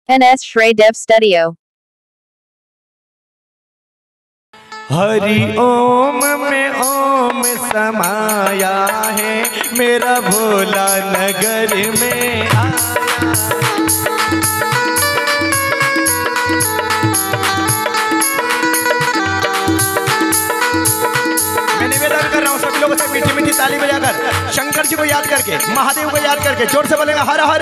NS Shray Dev Studio। Hari ओम में ओम समाया है, मेरा भोला नगर में आया। मैं निवेदन कर रहा हूँ सभी लोगों से मीठी मीठी ताली बजाकर, शंकर जी को याद करके, महादेव को याद करके जोर से बोलेगा हर हर।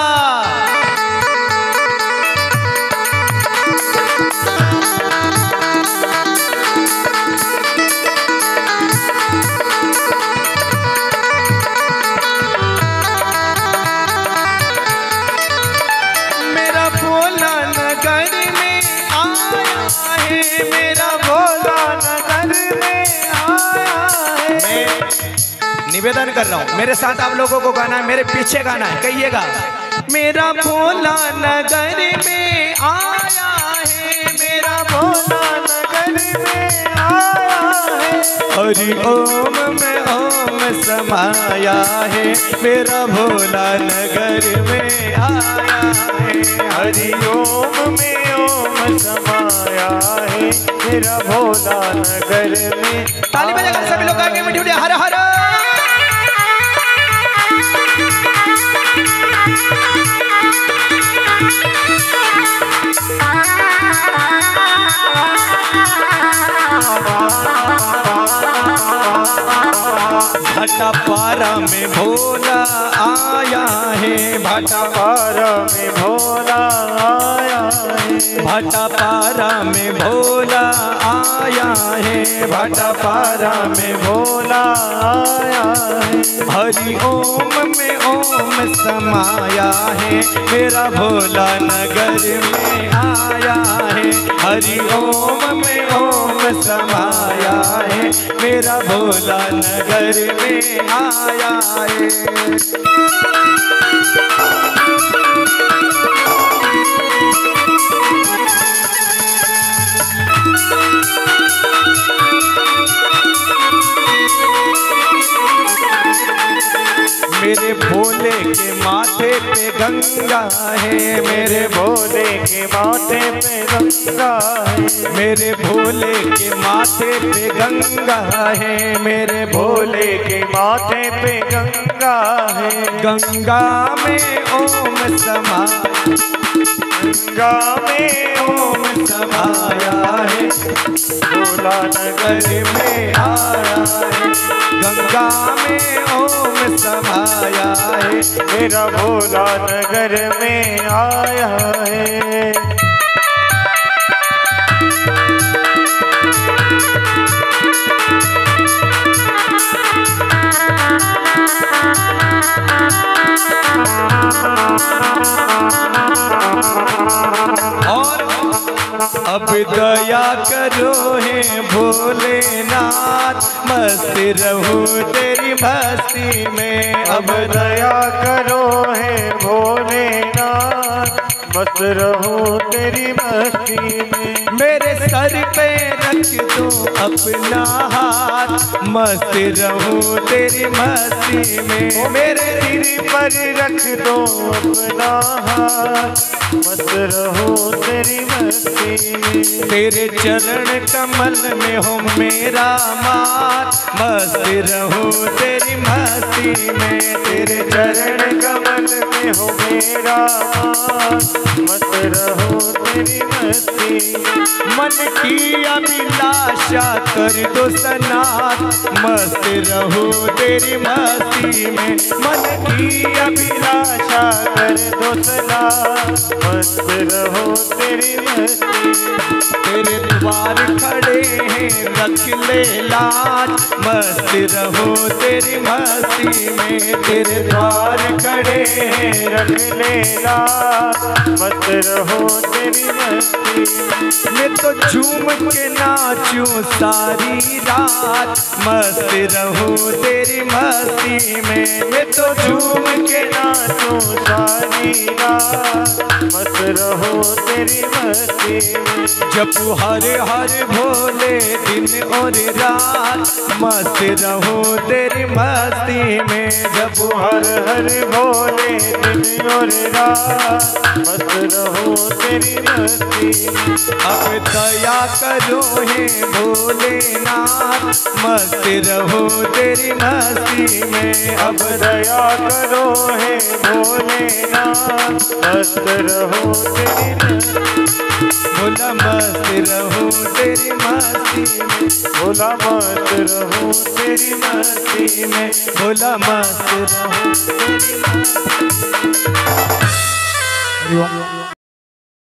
मेरा भोला नगर में आया है, मेरा भोला नगर में आया है। मैं निवेदन कर रहा हूँ, मेरे साथ आप लोगों को गाना है, मेरे पीछे गाना है, कहिएगा मेरा भोला नगर में आया है, मेरा भोला नगर में आया है। हरि ओम में ओम समाया है, मेरा भोला नगर में आया है। हरि ओम में ओम समाया है, मेरा भोला नगर में। ताली बजाकर सभी लोग आगे मीठी मीठी हर हर। भाटापारा में भोला आया है, भाटापारा में भोला आया है, भाटापारा में भोला आया है, भाटापारा में भोला आया है। हरि ओम में ओम समाया है, मेरा भोला नगर में आया है। हरि ओम में ओम समाया है, मेरा भोला नगर में आया है। मेरे भोले के माथे पे गंगा है, मेरे भोले के माथे पे गंगा है। मेरे भोले के माथे पे गंगा है, मेरे भोले के माथे पे गंगा है। गंगा में ओम समा, गंगा में ओम समाया है, भोला नगर में आया है। गंगा में ओम समाया है, मेरा भोला नगर में आया है। और अब दया करो हे भोलेनाथ, मस्त रहूं तेरी मस्ती में। अब दया करो हे भोलेनाथ, मस्त रहूं तेरी मस्ती में। मेरे सर पे रख दो अपना हाथ, मस्त रहूं तेरी मस्ती में। मेरे सिर पर रख दो अपना हाथ, मस्त रहो तेरी मस्ती में। तेरे चरण कमल में हो मेरा मात, मस्त रहूं तेरी मस्ती में। तेरे चरण कमल में हो मेरा मात, मस्त रहो तेरी मस्ती में। मन की अभिलाषा कर दो सनात, मस्त रहूं तेरी मस्ती में। मन की अभिलाषा कर दो सनात, मस्त रहो तेरी मस्ती में। तेरे द्वार खड़े हैं रख ले लाज, मस्त रहो तेरी मस्ती में। तेरे द्वार खड़े हैं रख ले लाज, मस्त रहो तेरी मस्ती में। मैं तो झूम के नाचूं सारी रात, मस्त रहूं तेरी मस्ती में। मैं तो झूम के नाचूं सारी रात, मस्त रहो तेरी मस्ती में। जपू हर हर भोले दिन और रात, मस्त रहूं तेरी मस्ती में। जपू हर हर भोले दिन और रात, मस्त रहो तेरी मस्ती में। अब दया करो हे भोलेनाथ, मस्त रहो तेरी मस्ती में। अब दया करो हे भोलेनाथ, मस्त रहो तेरी मस्ती। भोला मस्त रहो तेरी मस्ती में। भोला मस्त रहो तेरी मस्ती में। भोला मस्त रहो तेरी मस्ती में।